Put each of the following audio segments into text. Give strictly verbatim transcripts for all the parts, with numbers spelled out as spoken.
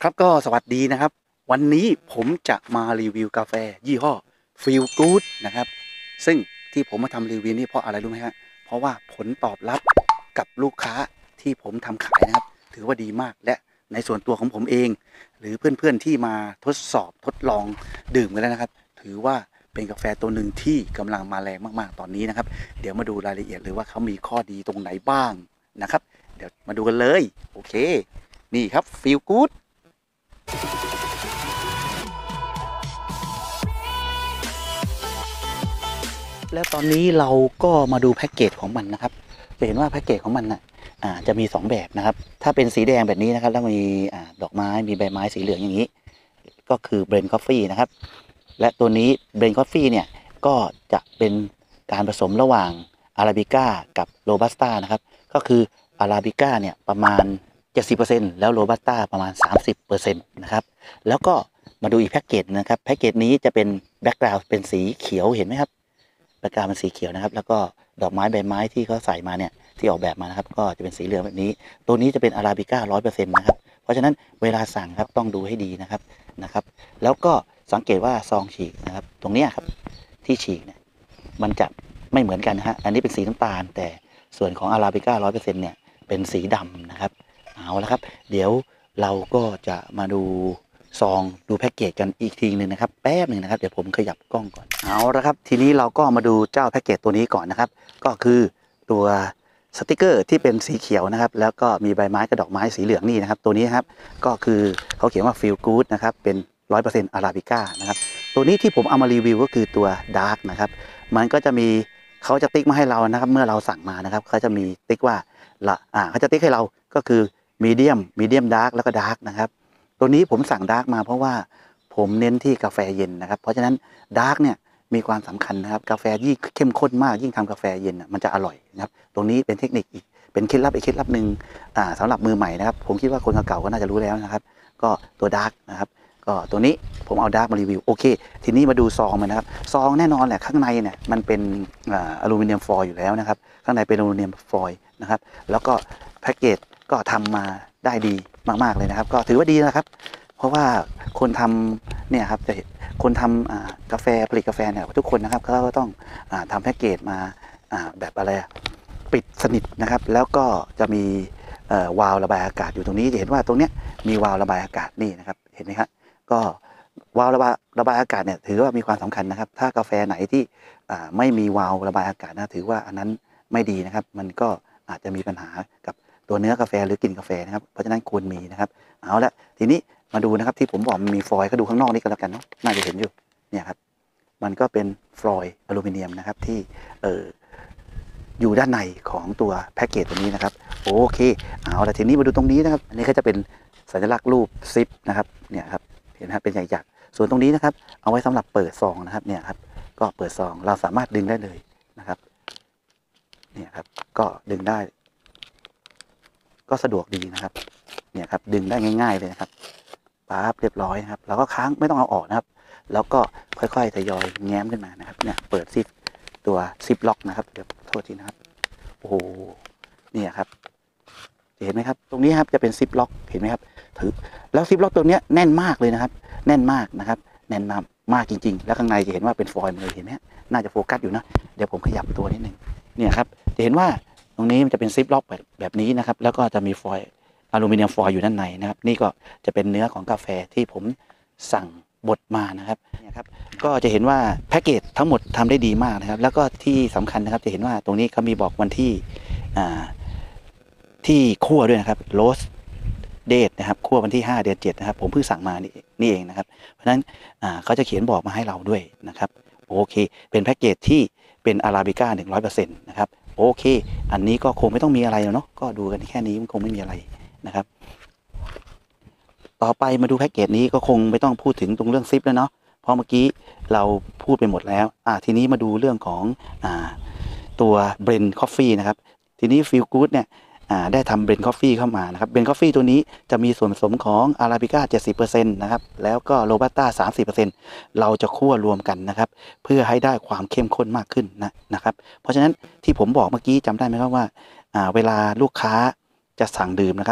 ครับก็สวัสดีนะครับวันนี้ผมจะมารีวิวกาแฟยี่ห้อ Feel Good นะครับซึ่งที่ผมมาทำรีวิวนี้เพราะอะไรรู้ไหมฮะเพราะว่าผลตอบรับกับลูกค้าที่ผมทำขายนะครับถือว่าดีมากและในส่วนตัวของผมเองหรือเพื่อนๆที่มาทดสอบทดลองดื่มกันแล้วนะครับถือว่าเป็นกาแฟตัวหนึ่งที่กำลังมาแรงมากๆตอนนี้นะครับเดี๋ยวมาดูรายละเอียดเลยว่าเขามีข้อดีตรงไหนบ้างนะครับเดี๋ยวมาดูกันเลยโอเคนี่ครับ Feel Good แล้วตอนนี้เราก็มาดูแพ็กเกจของมันนะครับจะเห็นว่าแพ็กเกจของมันน่ะอ่าจะมีสองแบบนะครับถ้าเป็นสีแดงแบบนี้นะครับแล้วมีอ่าดอกไม้มีใบไม้สีเหลืองอย่างนี้ก็คือเบรนด์คอฟฟี่นะครับและตัวนี้เบรนด์คอฟฟี่เนี่ยก็จะเป็นการผสมระหว่างอาราบิก้ากับโรบัสต้านะครับก็คืออาราบิก้าเนี่ยประมาณ เจ็ดสิบเปอร์เซ็นต์ แล้วโรบัสต้าประมาณ สามสิบเปอร์เซ็นต์ นะครับแล้วก็มาดูอีกแพ็กเกจนะครับแพ็กเกจนี้จะเป็นแบ็กกราวด์เป็นสีเขียวเห็นไหมครับแบ็กกราวด์เป็นสีเขียวนะครับแล้วก็ดอกไม้ใบไม้ที่เขาใส่มาเนี่ยที่ออกแบบมานะครับก็จะเป็นสีเหลืองแบบนี้ตัวนี้จะเป็นอาราบิก้า ร้อยเปอร์เซ็นต์ นะครับเพราะฉะนั้นเวลาสั่งครับต้องดูให้ดีนะครับนะครับแล้วก็สังเกตว่าซองฉีกนะครับตรงนี้ครับที่ฉีกเนี่ยมันจะไม่เหมือนกันนะฮะอันนี้เป็นสีน้ำตาลแต่ส่วนของอาราบิก้า ร้อยเปอร์เซ็นต์ เนี่ยเป็นสีดำนะครับเอาละครับเดี๋ยวเราก็จะมาดูซองดูแพ็กเกจกันอีกทีนึงนะครับแป๊บหนึ่งนะครับเดี๋ยวผมขยับกล้องก่อนเอาละครับทีนี้เราก็มาดูเจ้าแพ็กเกจตัวนี้ก่อนนะครับก็คือตัวสติกเกอร์ที่เป็นสีเขียวนะครับแล้วก็มีใบไม้กับดอกไม้สีเหลืองนี่นะครับตัวนี้ครับก็คือเขาเขียนว่า Feel Good นะครับเป็น ร้อยเปอร์เซ็นต์ อาราบิก้านะครับตัวนี้ที่ผมเอามารีวิวก็คือตัวดาร์กนะครับมันก็จะมีเขาจะติ๊กมาให้เรานะครับเมื่อเราสั่งมานะครับเขาจะมีติ๊กว่าละอ่าเขาจะติ๊กให้เราก็คือมีเดียมมีเดียมดาร์กแล้วก็ดาร์กนะครับตัวนี้ผมสั่งดาร์กมาเพราะว่าผมเน้นที่กาแฟเย็นนะครับเพราะฉะนั้นดาร์กเนี่ยมีความสำคัญนะครับกาแฟยิ่งเข้มข้นมากยิ่งทำกาแฟเย็นมันจะอร่อยนะครับตรงนี้เป็นเทคนิคอีกเป็นเคล็ดลับอีกเคล็ดลับหนึ่งอ่าสำหรับมือใหม่นะครับผมคิดว่าคนเก่าๆก็น่าจะรู้แล้วนะครับก็ตัวดาร์กนะครับก็ตัวนี้ผมเอาดาร์กมารีวิวโอเคทีนี้มาดูซองมันนะครับซองแน่นอนแหละข้างในเนี่ยมันเป็นอลูมิเนียมฟอยล์อยู่แล้วนะครับข้างในเป็นอลูมิเนียมฟอยล์นะครับแล้วก็แพ็กเกจก็ทำมาได้ดีมากๆเลยนะครับก็ถือว่าดีนะครับเพราะว่าคนทำเนี่ยครับจะคนทำกาแฟผลิตกาแฟเนี่ยทุกคนนะครับเขาก็ต้องทำแพ็กเกจมาแบบอะไรปิดสนิทนะครับแล้วก็จะมีวาล์วระบายอากาศอยู่ตรงนี้จะเห็นว่าตรงเนี้ยมีวาล์วระบายอากาศนี่นะครับเห็นไหมครับก็วาล์วระบายระบายอากาศเนี่ยถือว่ามีความสำคัญนะครับถ้ากาแฟไหนที่ไม่มีวาล์วระบายอากาศนะถือว่าอันนั้นไม่ดีนะครับมันก็อาจจะมีปัญหากับตัวเนื้อกาแฟหรือกลิ่นกาแฟนะครับเพราะฉะนั้นควรมีนะครับเอาละทีนี้มาดูนะครับที่ผมบอกมันมีฟอยล์ก็ดูข้างนอกนี่ก็แล้วกันเนาะน่าจะเห็นอยู่เนี่ยครับมันก็เป็นฟอยล์อลูมิเนียมนะครับที่เอออยู่ด้านในของตัวแพ็กเกจตัวนี้นะครับโอเคเอาละทีนี้มาดูตรงนี้นะครับอันนี้ก็จะเป็นสัญลักษณ์รูปซิปนะครับเนี่ยครับเห็นไหมครับเป็นใหญ่ยักษ์ส่วนตรงนี้นะครับเอาไว้สำหรับเปิดซองนะครับเนี่ยครับก็เปิดซองเราสามารถดึงได้เลยนะครับเนี่ยครับก็ดึงได้ก็สะดวกดีนะครับเนี่ยครับดึงได้ง่ายๆเลยนะครับปั๊บเรียบร้อยนะครับเราก็ค้างไม่ต้องเอาออกนะครับแล้วก็ค่อยๆทยอยแง้มขึ้นมานะครับเนี่ยเปิดซิปตัวซิปล็อกนะครับเดี๋ยวโทษทีนะครับโอ้โหเนี่ยครับเห็นไหมครับตรงนี้ครับจะเป็นซิปล็อกเห็นไหมครับถือแล้วซิปล็อกตัวนี้แน่นมากเลยนะครับแน่นมากนะครับแน่นมากมากจริงๆแล้วข้างในจะเห็นว่าเป็นฟอยล์เลยเห็นไหมน่าจะโฟกัสอยู่นะเดี๋ยวผมขยับตัวนิดนึงเนี่ยครับจะเห็นว่าตรงนี้มันจะเป็นซิปล็อกแบบแบบนี้นะครับแล้วก็จะมีฟอยล์อลูมิเนียมฟอยล์อยู่ด้านในนะครับนี่ก็จะเป็นเนื้อของกาแฟที่ผมสั่งบดมานะครับเนี่ยครับก็จะเห็นว่าแพ็กเกจทั้งหมดทำได้ดีมากนะครับแล้วก็ที่สำคัญนะครับจะเห็นว่าตรงนี้เขามีบอกวันที่อ่าที่คั่วด้วยนะครับโรสเดทนะครับคั่ววันที่ห้าเดือนเจ็ดนะครับผมเพิ่งสั่งมานี่นี่เองนะครับเพราะฉะนั้นอ่าเขาจะเขียนบอกมาให้เราด้วยนะครับโอเคเป็นแพ็กเกจที่เป็นอาราบิก้าหนึ่งร้อยเปอร์เซ็นต์นะครับโอเคอันนี้ก็คงไม่ต้องมีอะไรแล้วเนาะก็ดูกันแค่นี้มันคงไม่มีอะไรนะครับต่อไปมาดูแพ็กเกจนี้ก็คงไม่ต้องพูดถึงตรงเรื่องซิปแล้วเนาะเพราะเมื่อกี้เราพูดไปหมดแล้วอ่าทีนี้มาดูเรื่องของอ่าตัวเบรนด์คอฟฟี่นะครับทีนี้ฟีลกู๊ดเนี่ยได้ทำเบรนด์คอฟฟี่เข้ามานะครับเบรนด์คอฟฟี่ตัวนี้จะมีส่วนผสมของอาราบิก้า เจ็ดสิบเปอร์เซ็นต์ นะครับแล้วก็โรบัสต้า สามสิบเปอร์เซ็นต์ เราจะคั่วรวมกันนะครับเพื่อให้ได้ความเข้มข้นมากขึ้นนะนะครับเพราะฉะนั้นที่ผมบอกเมื่อกี้จำได้ไหมครับว่าเวลาลูกค้าจะสั่งดื่มนะครับ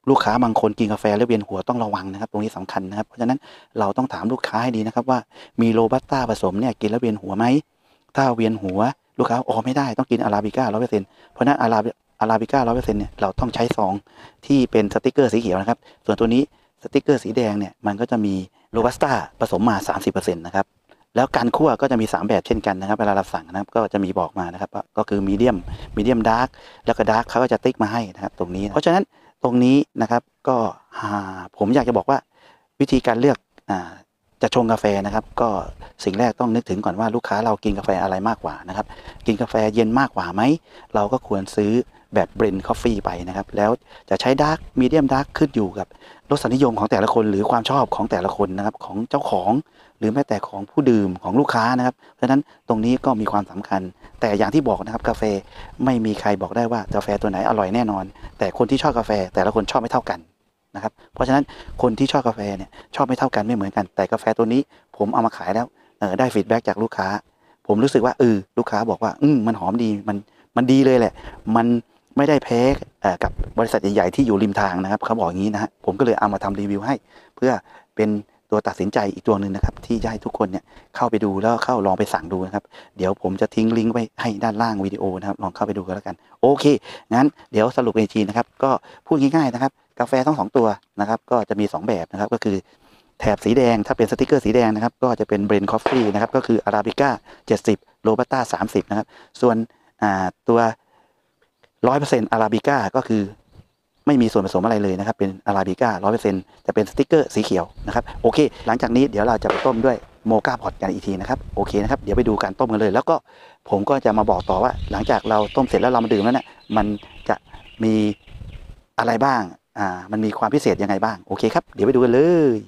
ลูกค้าบางคนกินกาแฟแล้วเวียนหัวต้องระวังนะครับตรงนี้สำคัญนะครับเพราะฉะนั้นเราต้องถามลูกค้าให้ดีนะครับว่ามีโรบัสต้าผสมเนี่ยกินแล้วเวียนหัวไหมถ้าเวียนหัวลูกค้าอ๋อไม่ได้ต้องกินอาราบิก้าร้อยเปอร์เซ็นต์เพราะฉะนั้นอาราอาราบิก้าร้อยเปอร์เซ็นต์เนี่ยเราต้องใช้ซองที่เป็นสติกเกอร์สีเขียวนะครับส่วนตัวนี้สติกเกอร์สีแดงเนี่ยมันก็จะมีโรบัสต้าผสมมา สามสิบเปอร์เซ็นต์ นะครับแล้วการคั่วก็จะมีสามแบบเช่นกันนะครับเวลาเราสั่งนะครับก็จะมีบอกมานะครับก็คือมีเดียมมีเดียมดาร์กแล้วก็ดาร์กเขาก็จะติ๊กมาให้นะครับตรงนี้เพราะฉะนั้นตรงนี้นะครับก็ผมอยากจะบอกว่าวิธีการเลือกจะชงกาแฟนะครับก็สิ่งแรกต้องนึกถึงก่อนว่าลูกค้าเรากินกาแฟอะไรมากกว่านะครับกินกาแฟเย็นมากกว่าไหมเราก็ควรซื้อแบบเบรนด์คอฟฟี่ไปนะครับแล้วจะใช้ดาร์กมีเดียมดาร์กขึ้นอยู่กับรสนิยมของแต่ละคนหรือความชอบของแต่ละคนนะครับของเจ้าของหรือแม้แต่ของผู้ดื่มของลูกค้านะครับเพราะฉะนั้นตรงนี้ก็มีความสำคัญแต่อย่างที่บอกนะครับกาแฟไม่มีใครบอกได้ว่ากาแฟตัวไหนอร่อยแน่นอนแต่คนที่ชอบกาแฟแต่ละคนชอบไม่เท่ากันนะครับเพราะฉะนั้นคนที่ชอบกาแฟเนี่ยชอบไม่เท่ากันไม่เหมือนกันแต่กาแฟตัวนี้ผมเอามาขายแล้วเออได้ฟีดแบ็กจากลูกค้าผมรู้สึกว่าเออลูกค้าบอกว่าอืมมันหอมดีมันมันดีเลยแหละมันไม่ได้แพ้กับบริษัทใหญ่ๆที่อยู่ริมทางนะครับเขาบอกอย่างนี้นะฮะผมก็เลยเอามาทำรีวิวให้เพื่อเป็นตัวตัดสินใจอีกตัวหนึ่งนะครับที่จะให้ทุกคนเนี่ยเข้าไปดูแล้วเข้าลองไปสั่งดูนะครับเดี๋ยวผมจะทิ้งลิงก์ไว้ให้ด้านล่างวิดีโอนะครับลองเข้าไปดูกันแล้วกันโอเคงั้นเดี๋ยวสรุปอีกทีนะครับก็พูดง่ายๆนะครับกาแฟทั้งสองตัวนะครับก็จะมีสองแบบนะครับก็คือแถบสีแดงถ้าเป็นสติกเกอร์สีแดงนะครับก็จะเป็นเบรนด์คอฟฟี่นะครับก็คืออาราบิก้าเจ็ดสิบโรบัสต้าสามสิบนะครับส่วนตัวร้อยเปอร์เซ็นต์อาราบิก้าก็คือไม่มีส่วนผสมอะไรเลยนะครับเป็นอาราบิก้าร้อยเปอร์เซ็นต์จะเป็นสติกเกอร์สีเขียวนะครับโอเคหลังจากนี้เดี๋ยวเราจะไปต้มด้วยโมกาพอตกันอีกทีนะครับโอเคนะครับเดี๋ยวไปดูการต้มกันเลยแล้วก็ผมก็จะมาบอกต่อว่าหลังจากเราต้มเสร็จแล้วเรามาดื่มแล้วเนี่ยมันจะมีอะไรบ้างอ่ามันมีความพิเศษยังไงบ้างโอเคครับเดี๋ยวไปดูกันเลย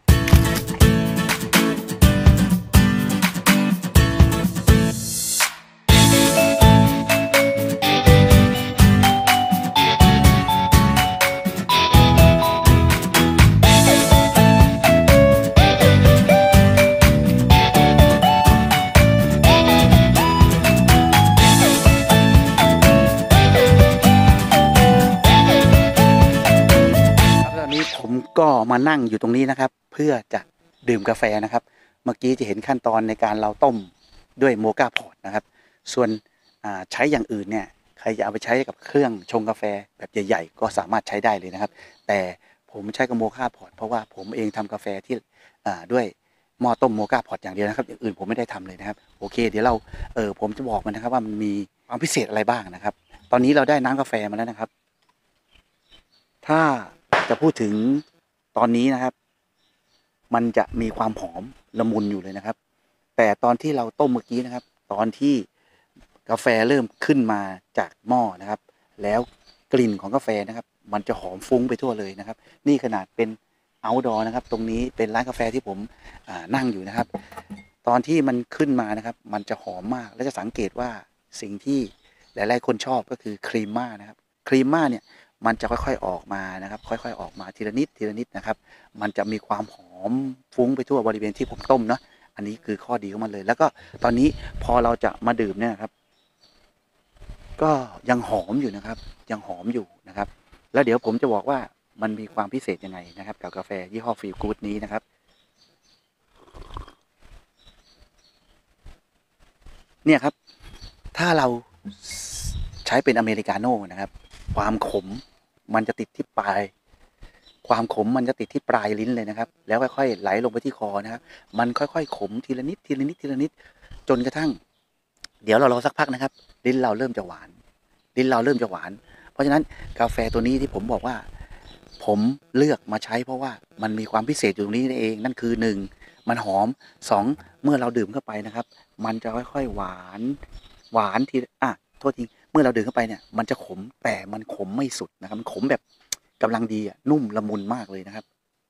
ผมก็มานั่งอยู่ตรงนี้นะครับเพื่อจะดื่มกาแฟนะครับเมื่อกี้จะเห็นขั้นตอนในการเราต้มด้วยโมกาพอตนะครับส่วนใช้อย่างอื่นเนี่ยใครจะเอาไปใช้กับเครื่องชงกาแฟแบบใหญ่ๆก็สามารถใช้ได้เลยนะครับแต่ผมใช้กับโมกาพอตเพราะว่าผมเองทำกาแฟที่ด้วยหม้อต้มโมกาพอตอย่างเดียวนะครับอย่างอื่นผมไม่ได้ทำเลยนะครับโอเคเดี๋ยวเราเออผมจะบอกมันนะครับว่ามันมีความพิเศษอะไรบ้างนะครับตอนนี้เราได้น้ำกาแฟมาแล้วนะครับถ้าจะพูดถึงตอนนี้นะครับมันจะมีความหอมละมุนอยู่เลยนะครับแต่ตอนที่เราต้มเมื่อกี้นะครับตอนที่กาแฟเริ่มขึ้นมาจากหม้อนะครับแล้วกลิ่นของกาแฟนะครับมันจะหอมฟุ้งไปทั่วเลยนะครับนี่ขนาดเป็นเอาท์ดอร์นะครับตรงนี้เป็นร้านกาแฟที่ผมนั่งอยู่นะครับตอนที่มันขึ้นมานะครับมันจะหอมมากและจะสังเกตว่าสิ่งที่หลายๆคนชอบก็คือครีมม่านะครับครีมม่าเนี่ยมันจะค่อยๆออกมานะครับค่อยๆออกมาทีละนิดทีละนิดนะครับมันจะมีความหอมฟุ้งไปทั่วบริเวณที่ผมต้มเนาะอันนี้คือข้อดีของมันเลยแล้วก็ตอนนี้พอเราจะมาดื่มเนี่ยครับก็ยังหอมอยู่นะครับยังหอมอยู่นะครับแล้วเดี๋ยวผมจะบอกว่ามันมีความพิเศษยังไงนะครับกับกาแฟยี่ห้อฟีลกู๊ดนี้นะครับเนี่ยครับถ้าเราใช้เป็นอเมริกาโน่นะครับความขมมันจะติดที่ปลายความขมมันจะติดที่ปลายลิ้นเลยนะครับแล้วค่อยๆไหลลงไปที่คอนะครับมันค่อยๆขมทีละนิดทีละนิดทีละนิดจนกระทั่งเดี๋ยวเรารอสักพักนะครับลิ้นเราเริ่มจะหวานลิ้นเราเริ่มจะหวานเพราะฉะนั้นกาแฟตัวนี้ที่ผมบอกว่าผมเลือกมาใช้เพราะว่ามันมีความพิเศษอยู่ตรงนี้เองนั่นคือหนึ่งมันหอมสองเมื่อเราดื่มเข้าไปนะครับมันจะค่อยๆหวานหวานทีอ่ะโทษทีเมื่อเราดื่มเข้าไปเนี่ยมันจะขมแต่มันขมไม่สุดนะครับมันขมแบบกำลังดีอ่ะนุ่มละมุนมากเลยนะครับ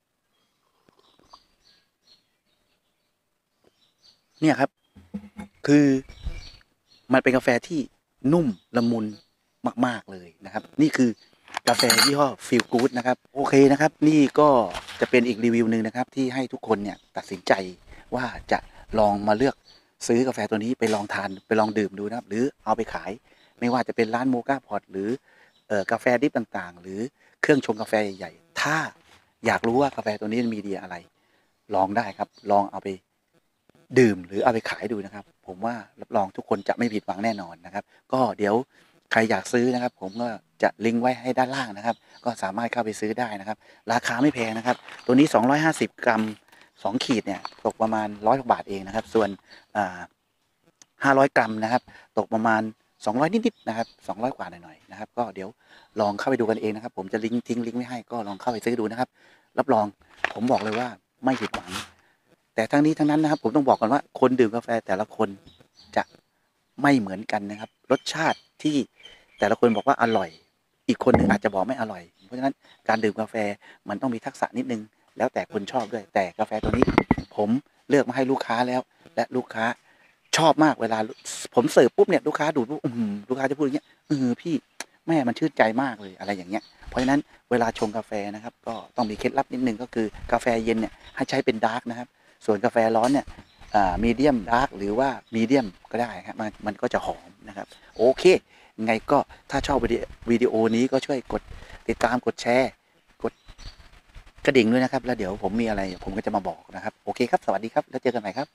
เนี่ยครับคือมันเป็นกาแฟที่นุ่มละมุนมากๆเลยนะครับนี่คือกาแฟยี่ห้อฟีลกู๊ดนะครับโอเคนะครับนี่ก็จะเป็นอีกรีวิวหนึ่งนะครับที่ให้ทุกคนเนี่ยตัดสินใจว่าจะลองมาเลือกซื้อกาแฟตัวนี้ไปลองทานไปลองดื่มดูนะครับหรือเอาไปขายไม่ว่าจะเป็นร้านโมกาพอตหรือเอ่อกาแฟดิบต่างๆหรือเครื่องชงกาแฟใหญ่ๆถ้าอยากรู้ว่ากาแฟตัวนี้มีดีอะไรลองได้ครับลองเอาไปดื่มหรือเอาไปขายดูนะครับผมว่ารับรองทุกคนจะไม่ผิดหวังแน่นอนนะครับก็เดี๋ยวใครอยากซื้อนะครับผมก็จะลิงก์ไว้ให้ด้านล่างนะครับก็สามารถเข้าไปซื้อได้นะครับราคาไม่แพงนะครับตัวนี้สองร้อยห้าสิบกรัมสองขีดเนี่ยตกประมาณร้อยกว่าบาทเองนะครับส่วนอ่าห้าร้อยกรัมนะครับตกประมาณสองร้อยนิดๆนะครับสองร้อยกว่าหน่อยๆนะครับก็เดี๋ยวลองเข้าไปดูกันเองนะครับผมจะลิงก์ทิ้งลิงก์ไว้ให้ก็ลองเข้าไปซื้อดูนะครับรับรองผมบอกเลยว่าไม่ผิดหวังแต่ทั้งนี้ทั้งนั้นนะครับผมต้องบอกก่อนว่าคนดื่มกาแฟแต่ละคนจะไม่เหมือนกันนะครับรสชาติที่แต่ละคนบอกว่าอร่อยอีกคนหนึ่งอาจจะบอกไม่อร่อยเพราะฉะนั้นการดื่มกาแฟมันต้องมีทักษะนิดนึงแล้วแต่คนชอบด้วยแต่กาแฟตัวนี้ผมเลือกมาให้ลูกค้าแล้วและลูกค้าชอบมากเวลาผมเสิร์ฟปุ๊บเนี่ยลูกค้าดูปุ๊บลูกค้าจะพูดอย่างเงี้ยเออพี่แม่มันชื่นใจมากเลยอะไรอย่างเงี้ยเพราะฉะนั้นเวลาชงกาแฟนะครับก็ต้องมีเคล็ดลับนิดนึงก็คือกาแฟเย็นเนี่ยให้ใช้เป็นดาร์กนะครับส่วนกาแฟร้อนเนี่ยมีเดียมดาร์กหรือว่ามีเดียมก็ได้ครับมันมันก็จะหอมนะครับโอเคไงก็ถ้าชอบวิดีโอนี้ก็ช่วยกดติดตามกดแชร์กดกระดิ่งด้วยนะครับแล้วเดี๋ยวผมมีอะไรผมก็จะมาบอกนะครับโอเคครับสวัสดีครับแล้วเจอกันใหม่ครับ